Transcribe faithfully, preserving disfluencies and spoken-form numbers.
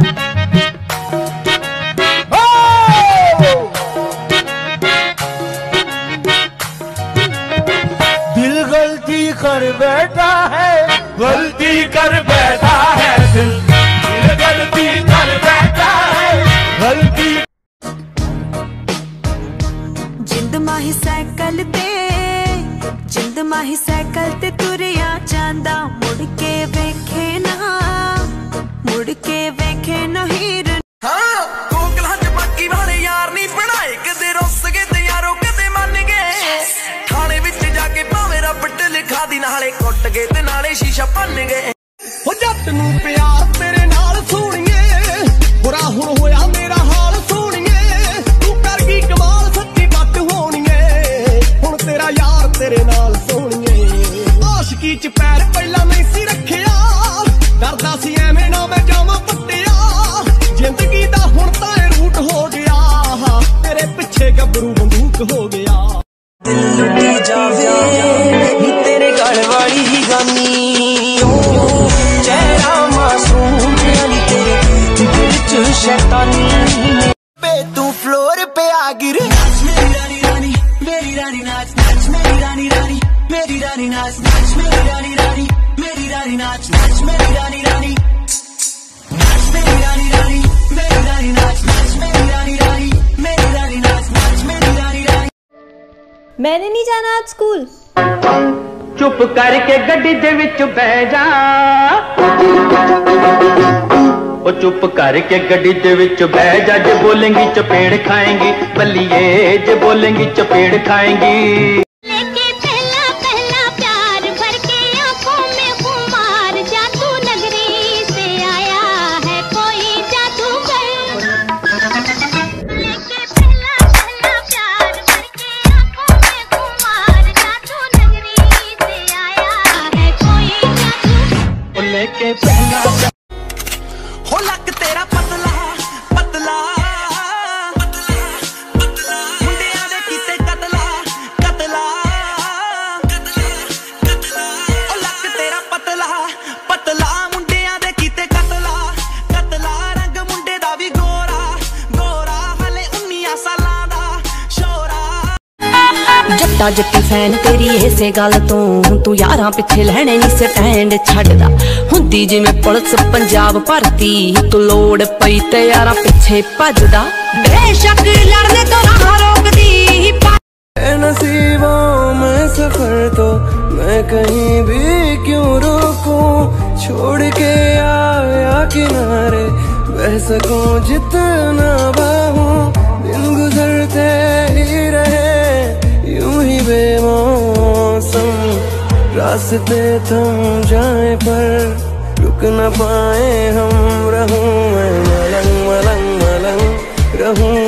दिल गलती कर बैठा है, गलती कर बैठा है दिल, दिल गलती कर बैठा है गलती। जिंद माही साइकिल ते, जिंद माही साइकिल ते तुरिया चांदा, मुड़ के वेखे ना, मुड़ के वेखे ना हीर। हाँ कोकला च बाकी वाले यार नहीं बनाए, कदे रुस गए ते यारों कदे मन गए। थाने विच जाके भावे रब लिखा दी, नाले कुट गए ते नाले शीशा भन गए। हो जट नूं प्यार तेरे नाल सोहणीए, बुरा हुण होया मेरा हाल सोहणीए। तू कर गई कमाल सच्ची बट होणीए, हुण तेरा यार तेरे नाल सोहणीए। आशिकी च पैर पहला नहीं सी रखिया, डरदा सी एवें ना मैं जावां पट्टिया। जिंदगी दा हुण तां रूट हो गया, तेरे पिछे गबरू बंदूक हो गया। दिल लुटी जावे नी तेरे गल वाली ही गानी, चेहरा मासूम नी तेरे दिल च शैतानी। पे तू फ्लोर पे आ गिर, नाच मेरी रानी रानी, मेरी रानी नाच, नाच मेरी रानी रानी, मेरी रानी नाच, नाच मेरी रानी रानी, मेरी रानी नाच, नाच मेरी रानी रानी, नाच मेरी रानी रानी, मेरी रानी नाच, नाच मेरी रानी रानी, मेरी रानी नाच, नाच मेरी रानी रानी। मैंने नहीं जाना आज स्कूल। चुप करके गड्डी दे विच बह जा, ओ चुप करके गड्डी दे विच बह जा। जे बोलेंगी चपेड़ खाएंगी बल्लिए, जे बोलेंगी चपेड़ खाएंगी। लेके पहला पहला प्यार भर के आंखों में खुमार, जादू नगरी से आया है कोई जादूगर। लेके पहला पहला प्यार भर के आंखों में खुमार, जादू नगरी से आया है कोई जादू। लेके पहला हो लक तेरा पतला पतला पतला पतला, मुंडिया दे कीते कतला कतला कतला कतला। ओ लक तेरा पतला पतला, मुंडिया दे कीते कतला कतला। रंग मुंडे दा भी गोरा गोरा, हले उन्नीस सालां दा शोरा। जट्टा जट्टी फैन तेरी इसे गल तो, तू यारां पिछे लैणे नी स्टैंड छड्डदा। हुंदी जिवें पुलिस पंजाब भरती, तू लोड़ पई ते यारां पिछे भजदा। बेशक लड़ने तो राह रोकदी, नसीबों में सफर तो मैं कहीं भी क्यों रोकूं। छोड़ के आया किनारे बह सकूं जितना बाहूं। दिन गुजरते ही रहे यूं ही बेमौसम, रास्ते थम जाए पर रुक न पाए हम। रहूं मैं मलंग मलंग मलंग रहूं